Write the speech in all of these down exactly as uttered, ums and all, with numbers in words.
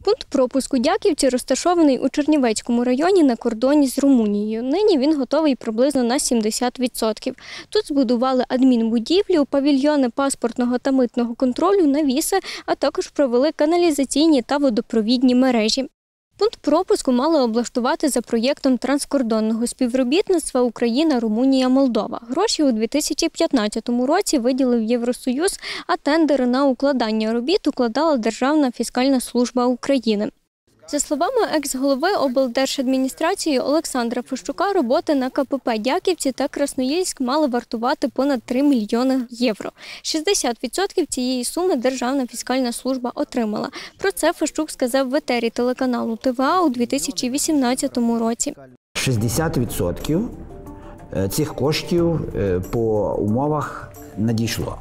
Пункт пропуску Дяківці розташований у Чернівецькому районі на кордоні з Румунією. Нині він готовий приблизно на сімдесят відсотків. Тут збудували адмінбудівлю, павільйони паспортного та митного контролю, навіси, а також провели каналізаційні та водопровідні мережі. Пункт пропуску мали облаштувати за проєктом транскордонного співробітництва Україна, Румунія, Молдова. Гроші у дві тисячі п'ятнадцятому році виділив Євросоюз, а тендери на укладання робіт укладала Державна фіскальна служба України. За словами екс-голови облдержадміністрації Олександра Фещука, роботи на ка пе пе Дяківці та Красноїльськ мали вартувати понад три мільйони євро. шістдесят відсотків цієї суми Державна фіскальна служба отримала. Про це Фещук сказав в етері телеканалу те ве а у дві тисячі вісімнадцятому році. шістдесят відсотків цих коштів по умовах надійшло.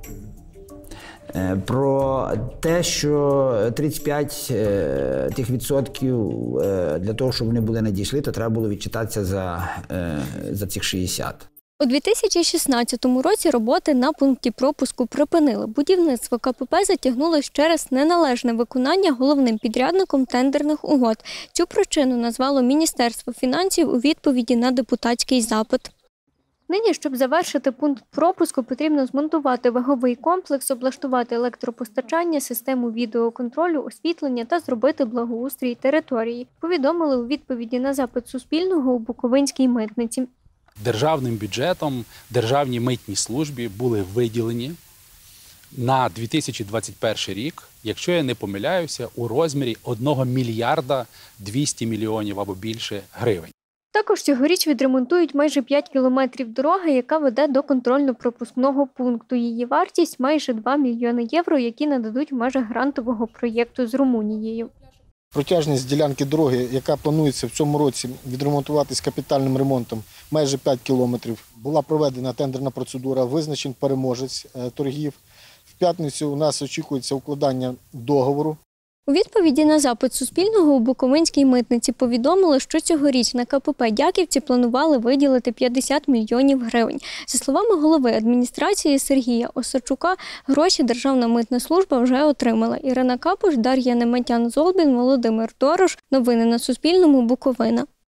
Про те, що тридцять п'ять тих відсотків для того, щоб вони були надійшли, то треба було відчитатися за, за цих шістдесят. У дві тисячі шістнадцятому році роботи на пункті пропуску припинили. Будівництво ка пе пе затягнулось через неналежне виконання головним підрядником тендерних угод. Цю причину назвало Міністерство фінансів у відповіді на депутатський запит. Нині, щоб завершити пункт пропуску, потрібно змонтувати ваговий комплекс, облаштувати електропостачання, систему відеоконтролю, освітлення та зробити благоустрій території, повідомили у відповіді на запит Суспільного у Буковинській митниці. Державним бюджетом Державній митній службі були виділені на дві тисячі двадцять перший рік, якщо я не помиляюся, у розмірі одного мільярда двісті мільйонів або більше гривень. Також цьогоріч відремонтують майже п'ять кілометрів дороги, яка веде до контрольно-пропускного пункту. Її вартість – майже два мільйони євро, які нададуть в межах грантового проєкту з Румунією. Протяжність ділянки дороги, яка планується в цьому році відремонтуватись капітальним ремонтом, майже п'ять кілометрів. Була проведена тендерна процедура, визначений переможець торгів. В п'ятницю у нас очікується укладання договору. У відповіді на запит Суспільного у Буковинській митниці повідомили, що цьогоріч на ка пе пе Дяківці планували виділити п'ятдесят мільйонів гривень. За словами голови адміністрації Сергія Осадчука, гроші Державна митна служба вже отримала. Ірина Капуш, Дар'я Неметян-Золбін, Володимир Дорош. Новини на Суспільному. Буковина.